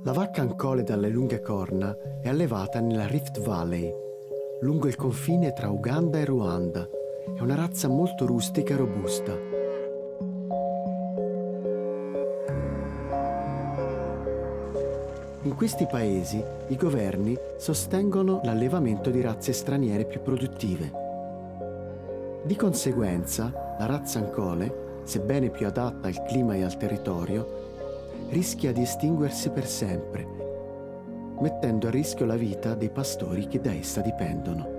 La vacca Ankole dalle lunghe corna è allevata nella Rift Valley, lungo il confine tra Uganda e Ruanda. È una razza molto rustica e robusta. In questi paesi i governi sostengono l'allevamento di razze straniere più produttive. Di conseguenza, la razza Ankole, sebbene più adatta al clima e al territorio, rischia di estinguersi per sempre, mettendo a rischio la vita dei pastori che da essa dipendono.